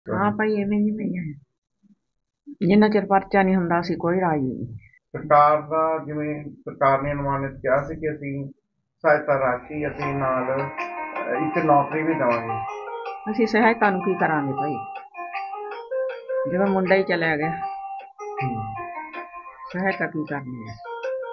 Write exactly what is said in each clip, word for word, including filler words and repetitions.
ਹਾਂ ਭਾਈ ਐਵੇਂ ਹੀ ਪਈਆਂ ਜਿੰਨਾ ਚਿਰ ਪਰਚਾ ਨਹੀਂ ਹੁੰਦਾ ਅਸੀਂ ਕੋਈ ਰਾਜੀ ਨਹੀਂ। ਸਰਕਾਰ ਦਾ ਜਿਵੇਂ ਸਰਕਾਰ ਨੇ ਅਨੁਮਾਨਿਤ ਕਿਹਾ ਸੀ ਕਿ ਅਸੀਂ ਸਹਾਇਤਾ ਰਾਸ਼ੀ ਅਸੀਂ ਨਾਲ ਅਹ, ਇੱਕ ਨੌਕਰੀ ਵੀ ਦੇਵਾਂਗੇ। ਅਸੀਂ ਸਹਾਇਤਾ ਨੂੰ ਕੀ ਕਰਾਂਗੇ ਭਾਈ, ਜਦੋਂ ਮੁੰਡਾ ਹੀ ਚਲਿਆ ਗਿਆ ਸਹਾਇਤਾ ਕੀ ਕਰਨੀ ਹੈ।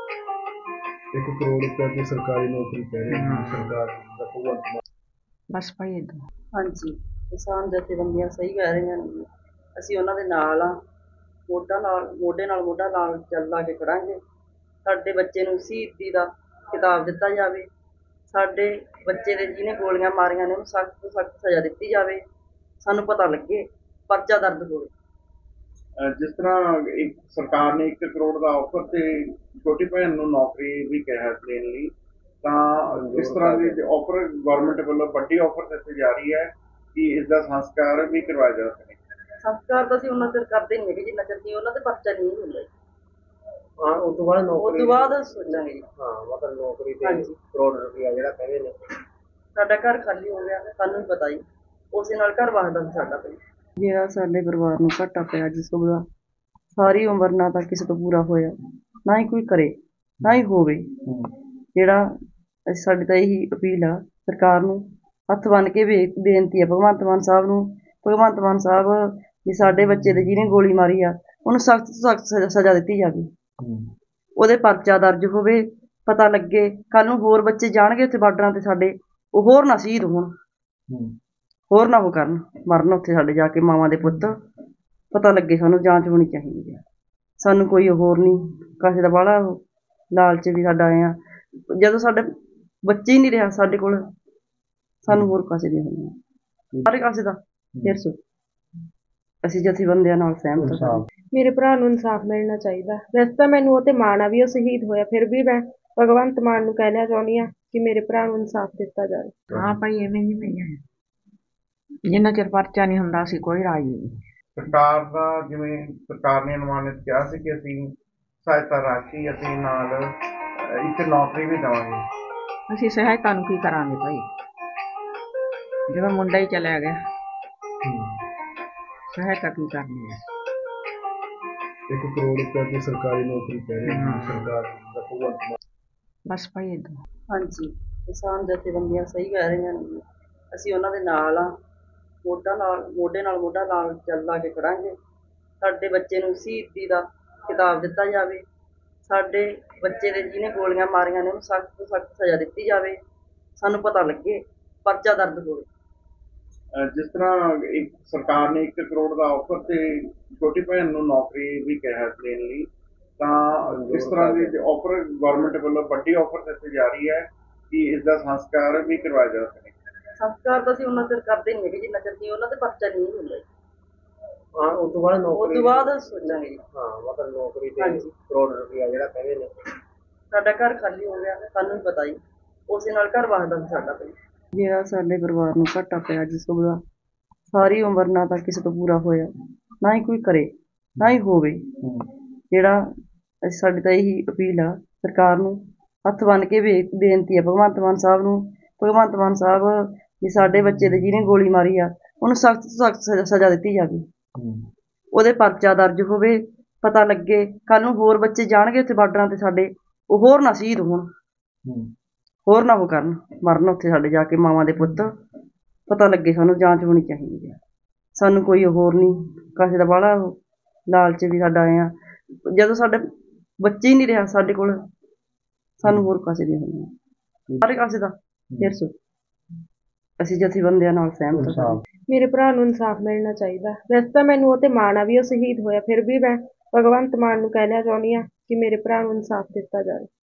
ਇੱਕ ਕਰੋੜ ਰੁਪਏ ਦੀ ਸਰਕਾਰੀ ਨੌਕਰੀ ਕਹਿ ਰਹੇ ਹਾਂ। ਸਰਕਾਰ ਦਾ ਭਗਵੰਤ ਮਾਨ। ਬਸ ਭਾਈ ਏਦਾਂ ਹਾਂਜੀ, ਕਿਸਾਨ ਜਥੇਬੰਦੀਆਂ ਸਹੀ ਕਹਿ ਰਹੀਆਂ ਨੇ। ਅਸੀਂ ਉਹਨਾਂ ਦੇ ਨਾਲ ਆ, ਮੋਢਾ ਨਾਲ ਮੋਢੇ ਨਾਲ ਮੋਢਾ ਨਾਲ ਚੱਲ ਲਾ ਕੇ ਖੜਾਂਗੇ। ਸਾਡੇ ਬੱਚੇ ਨੂੰ ਸ਼ਹੀਦੀ ਦਾ ਖਿਤਾਬ ਦਿੱਤਾ ਜਾਵੇ। ਸਾਡੇ ਬੱਚੇ ਦੇ ਜਿਹਨੇ ਗੋਲੀਆਂ ਮਾਰੀਆਂ ਨੇ ਉਹਨੂੰ ਸਖਤ ਤੋਂ ਸਖਤ ਸਜ਼ਾ ਦਿੱਤੀ ਜਾਵੇ। ਸਾਨੂੰ ਪਤਾ ਲੱਗੇ, ਪਰਚਾ ਦਰਜ ਹੋਵੇ। ਅਹ, ਜਿਸ ਤਰ੍ਹਾਂ ਇੱਕ ਸਰਕਾਰ ਨੇ ਇੱਕ ਕਰੋੜ ਦਾ ਆਫਰ ਤੇ ਛੋਟੀ ਭੈਣ ਨੂੰ ਨੌਕਰੀ ਵੀ ਕਿਹਾ ਦੇਣ ਲਈ, ਤਾਂ ਇਸ ਤਰ੍ਹਾਂ ਦੀ ਆਫਰ ਗਵਰਨਮੈਂਟ ਵੱਲੋਂ ਵੱਡੀ ਆਫਰ ਦਿੱਤੀ ਜਾ ਰਹੀ ਹੈ ਕਿ ਇਸ ਦਾ ਸੰਸਕਾਰ ਵੀ ਕਰਵਾਇਆ ਜਾ ਸਕੇ। ਸੰਸਕਾਰ ਤਾਂ ਅਸੀਂ ਉਹਨਾਂ ਚਿਰ ਕਰਦੇ ਨਹੀਂ ਹੈਗੇ ਜਿੰਨਾ ਚਿਰ ਨਹੀਂ ਉਹਨਾਂ ਤੇ ਪਰਚਾ ਨਹੀਂ ਹੁੰਦਾ। ਹਾਂ, ਉਸ ਤੋਂ ਬਾਅਦ ਉਸ ਤੋਂ ਬਾਅਦ ਸੋਚਾਂਗੇ ਜੀ। ਹਾਂ, ਮਤਲਬ ਨੌਕਰੀ ਤੇ ਹਾਂਜੀ। ਕਰੋੜ ਰੁਪਇਆ ਜਿਹੜਾ ਕਹਿੰਦੇ ਨੇ। ਸਾਡਾ ਘਰ ਖਾਲੀ ਹੋ ਗਿਆ, ਸਾਨੂੰ ਵੀ ਪਤਾ ਜੀ, ਉਸੇ ਨਾਲ ਘਰ ਵਸਦਾ ਸੀ ਸਾਡਾ ਭਾਈ। ਜਿਹੜਾ ਸਾਡੇ ਪਰਿਵਾਰ ਨੂੰ ਘਾਟਾ ਪਿਆ ਜਿਸ ਦਾ ਸਾਰੀ ਉਮਰ ਨਾ ਤਾਂ ਕਿਸੇ ਤੋਂ ਪੂਰਾ ਹੋਇਆ, ਨਾ ਹੀ ਕੋਈ ਕਰੇ, ਨਾ ਹੀ ਹੋਵੇ। ਜਿਹੜਾ ਅਸੀਂ ਸਾਡੀ ਤਾਂ ਇਹੀ ਅਪੀਲ ਆ ਸਰਕਾਰ ਨੂੰ, ਹੱਥ ਬੰਨ੍ਹ ਕੇ ਬੇ ਬੇਨਤੀ ਆ ਭਗਵੰਤ ਮਾਨ ਸਾਹਿਬ ਨੂੰ। ਭਗਵੰਤ ਮਾਨ ਸਾਹਿਬ ਵੀ ਸਾਡੇ ਬੱਚੇ ਦੇ ਜਿਹਨੇ ਗੋਲੀ ਮਾਰੀ ਆ ਉਹਨੂੰ ਸਖਤ ਤੋਂ ਸਖਤ ਸਜ਼ਾ ਦਿੱਤੀ ਜਾਵੇ। ਉਹਦੇ ਪਰਚਾ ਦਰਜ ਹੋਵੇ, ਪਤਾ ਲੱਗੇ। ਕੱਲ ਨੂੰ ਹੋਰ ਬੱਚੇ ਜਾਣਗੇ ਉੱਥੇ ਬਾਰਡਰਾਂ ਤੇ ਸਾਡੇ, ਉਹ ਹੋਰ ਨਾ ਸ਼ਹੀਦ ਹੋਣ, ਹੋਰ ਨਾ ਉਹ ਕਰਨ ਮਰਨ ਉੱਥੇ ਸਾਡੇ ਜਾ ਕੇ ਮਾਵਾਂ ਦੇ ਪੁੱਤ। ਪਤਾ ਲੱਗੇ, ਸਾਨੂੰ ਜਾਂਚ ਹੋਣੀ ਚਾਹੀਦੀ ਹੈ। ਸਾਨੂੰ ਕੋਈ ਹੋਰ ਨਹੀਂ ਕਿਸੇ ਦਾ ਬਾਹਲਾ ਉਹ ਲਾਲਚ ਵੀ ਸਾਡਾ ਆਏ ਆ। ਜਦੋਂ ਸਾਡੇ ਬੱਚੇ ਹੀ ਨਹੀਂ ਰਿਹਾ ਸਾਡੇ ਕੋਲ, ਸਾਨੂੰ ਹੋਰ ਕਾਸੇ ਦੀ ਹੋਣੀ ਹੈ ਸਾਰੇ ਕਾਸੇ ਦਾ। ਫਿਰ ਸੋ ਅਸੀਂ ਜਥੇਬੰਦੀਆਂ ਨਾਲ ਸਹਿਮਤ ਹਾਂ। ਮੇਰੇ ਭਰਾ ਨੂੰ ਇਨਸਾਫ ਮਿਲਣਾ ਚਾਹੀਦਾ। ਵੈਸੇ ਤਾਂ ਮੈਨੂੰ ਉਹ ਤੇ ਮਾਣ ਆ ਵੀ ਉਹ ਸ਼ਹੀਦ ਹੋਇਆ, ਫਿਰ ਵੀ ਮੈਂ ਭਗਵੰਤ ਮਾਨ ਨੂੰ ਕਹਿਣਾ ਚਾਹੁੰਦੀ ਹਾਂ ਕਿ ਮੇਰੇ ਭਰਾ ਨੂੰ ਇਨਸਾਫ ਦਿੱਤਾ ਜਾਵੇ। ਹਾਂ ਭਾਈ ਐਵੇਂ ਹੀ ਪਈਆਂ ਜਿੰਨਾ ਚਿਰ ਪਰਚਾ ਨਹੀਂ ਹੁੰਦਾ ਅਸੀਂ ਕੋਈ ਰਾਜੀ ਨਹੀਂ। ਸਰਕਾਰ ਦਾ ਜਿਵੇਂ ਸਰਕਾਰ ਨੇ ਅਨੁਮਾਨਿਤ ਕਿਹਾ ਸੀ ਕਿ ਅਸੀਂ ਸਹਾਇਤਾ ਰਾਸ਼ੀ ਅਸੀਂ ਨਾਲ ਅਹ, ਇੱਕ ਨੌਕਰੀ ਵੀ ਦੇਵਾਂਗੇ। ਅਸੀਂ ਸਹਾਇਤਾ ਨੂੰ ਕੀ ਕਰਾਂਗੇ ਭਾਈ, ਜਦੋਂ ਮੁੰਡਾ ਹੀ ਚਲਿਆ ਗਿਆ ਸਹਾਇਤਾ ਕੀ ਕਰਨੀ ਹੈ। ਇੱਕ ਕਰੋੜ ਰੁਪਏ ਦੀ ਸਰਕਾਰੀ ਨੌਕਰੀ ਕਹਿ ਰਹੇ ਹਾਂ। ਸਰਕਾਰ ਦਾ ਭਗਵੰਤ ਮਾਨ। ਬਸ ਭਾਈ ਏਦਾਂ ਹਾਂਜੀ, ਕਿਸਾਨ ਜਥੇਬੰਦੀਆਂ ਸਹੀ ਕਹਿ ਰਹੀਆਂ ਨੇ। ਅਸੀਂ ਉਹਨਾਂ ਦੇ ਨਾਲ ਆ, ਮੋਢਾ ਨਾਲ ਮੋਢੇ ਨਾਲ ਮੋਢਾ ਨਾਲ ਚੱਲ ਲਾ ਕੇ ਖੜਾਂਗੇ। ਸਾਡੇ ਬੱਚੇ ਨੂੰ ਸ਼ਹੀਦੀ ਦਾ ਖਿਤਾਬ ਦਿੱਤਾ ਜਾਵੇ। ਸਾਡੇ ਬੱਚੇ ਦੇ ਜਿਹਨੇ ਗੋਲੀਆਂ ਮਾਰੀਆਂ ਨੇ ਉਹਨੂੰ ਸਖਤ ਤੋਂ ਸਖਤ ਸਜ਼ਾ ਦਿੱਤੀ ਜਾਵੇ। ਸਾਨੂੰ ਪਤਾ ਲੱਗੇ, ਪਰਚਾ ਦਰਜ ਹੋਵੇ। ਅਹ, ਜਿਸ ਤਰ੍ਹਾਂ ਇੱਕ ਸਰਕਾਰ ਨੇ ਇੱਕ ਕਰੋੜ ਦਾ ਆਫਰ ਤੇ ਛੋਟੀ ਭੈਣ ਨੂੰ ਨੌਕਰੀ ਵੀ ਕਿਹਾ ਦੇਣ ਲਈ, ਤਾਂ ਇਸ ਤਰ੍ਹਾਂ ਦੀ ਆਫਰ ਗਵਰਨਮੈਂਟ ਵੱਲੋਂ ਵੱਡੀ ਆਫਰ ਦਿੱਤੀ ਜਾ ਰਹੀ ਹੈ ਕਿ ਇਸ ਦਾ ਸੰਸਕਾਰ ਵੀ ਕਰਵਾਇਆ ਜਾ ਸਕੇ। ਸੰਸਕਾਰ ਤਾਂ ਅਸੀਂ ਉਹਨਾਂ ਚਿਰ ਕਰਦੇ ਨਹੀਂ ਹੈਗੇ ਜਿੰਨਾ ਚਿਰ ਨਹੀਂ ਉਹਨਾਂ ਤੇ ਪਰਚਾ ਨਹੀਂ ਹੁੰਦਾ। ਹਾਂ, ਉਸ ਤੋਂ ਬਾਅਦ ਉਸ ਤੋਂ ਬਾਅਦ ਸੋਚਾਂਗੇ ਜੀ। ਹਾਂ, ਮਤਲਬ ਨੌਕਰੀ ਤੇ ਹਾਂਜੀ। ਕਰੋੜ ਰੁਪਇਆ ਜਿਹੜਾ ਕਹਿੰਦੇ ਨੇ। ਸਾਡਾ ਘਰ ਖਾਲੀ ਹੋ ਗਿਆ, ਸਾਨੂੰ ਵੀ ਪਤਾ ਜੀ, ਉਸੇ ਨਾਲ ਘਰ ਵਸਦਾ ਸੀ ਸਾਡਾ ਭਾਈ। ਜਿਹੜਾ ਸਾਡੇ ਪਰਿਵਾਰ ਨੂੰ ਘਾਟਾ ਪਿਆ ਜਿਸ ਦਾ ਸਾਰੀ ਉਮਰ ਨਾ ਤਾਂ ਕਿਸੇ ਤੋਂ ਪੂਰਾ ਹੋਇਆ, ਨਾ ਹੀ ਕੋਈ ਕਰੇ, ਨਾ ਹੀ ਹੋਵੇ। ਜਿਹੜਾ ਅਸੀਂ ਸਾਡੀ ਤਾਂ ਇਹੀ ਅਪੀਲ ਆ ਸਰਕਾਰ ਨੂੰ, ਹੱਥ ਬੰਨ੍ਹ ਕੇ ਬੇ ਬੇਨਤੀ ਆ ਭਗਵੰਤ ਮਾਨ ਸਾਹਿਬ ਨੂੰ। ਭਗਵੰਤ ਮਾਨ ਸਾਹਿਬ ਵੀ ਸਾਡੇ ਬੱਚੇ ਦੇ ਜਿਹਨੇ ਗੋਲੀ ਮਾਰੀ ਆ ਉਹਨੂੰ ਸਖਤ ਤੋਂ ਸਖਤ ਸਜ਼ਾ ਦਿੱਤੀ ਜਾਵੇ। ਉਹਦੇ ਪਰਚਾ ਦਰਜ ਹੋਵੇ, ਪਤਾ ਲੱਗੇ। ਕੱਲ ਨੂੰ ਹੋਰ ਬੱਚੇ ਜਾਣਗੇ ਉੱਥੇ ਬਾਰਡਰਾਂ ਤੇ ਸਾਡੇ, ਉਹ ਹੋਰ ਨਾ ਸ਼ਹੀਦ ਹੋਣ, ਹੋਰ ਨਾ ਉਹ ਕਰਨ ਮਰਨ ਉੱਥੇ ਸਾਡੇ ਜਾ ਕੇ ਮਾਵਾਂ ਦੇ ਪੁੱਤ। ਪਤਾ ਲੱਗੇ, ਸਾਨੂੰ ਜਾਂਚ ਹੋਣੀ ਚਾਹੀਦੀ ਹੈ। ਸਾਨੂੰ ਕੋਈ ਹੋਰ ਨਹੀਂ ਕਿਸੇ ਦਾ ਬਾਹਲਾ ਉਹ ਲਾਲਚ ਵੀ ਸਾਡਾ ਆਏ ਆ। ਜਦੋਂ ਸਾਡੇ ਬੱਚੇ ਹੀ ਨਹੀਂ ਰਿਹਾ ਸਾਡੇ ਕੋਲ, ਸਾਨੂੰ ਹੋਰ ਕਾਸੇ ਦੀ ਹੋਣੀ ਹੈ ਸਾਰੇ ਕਾਸੇ ਦਾ। ਫਿਰ ਸੋ ਅਸੀਂ ਜਥੇਬੰਦੀਆਂ ਨਾਲ ਸਹਿਮਤ ਹਾਂ। ਮੇਰੇ ਭਰਾ ਨੂੰ ਇਨਸਾਫ ਮਿਲਣਾ ਚਾਹੀਦਾ। ਵੈਸੇ ਤਾਂ ਮੈਨੂੰ ਉਹ ਤੇ ਮਾਣ ਆ ਵੀ ਉਹ ਸ਼ਹੀਦ ਹੋਇਆ, ਫਿਰ ਵੀ ਮੈਂ ਭਗਵੰਤ ਮਾਨ ਨੂੰ ਕਹਿਣਾ ਚਾਹੁੰਦੀ ਹਾਂ ਕਿ ਮੇਰੇ ਭਰਾ ਨੂੰ ਇਨਸਾਫ ਦਿੱਤਾ ਜਾਵੇ।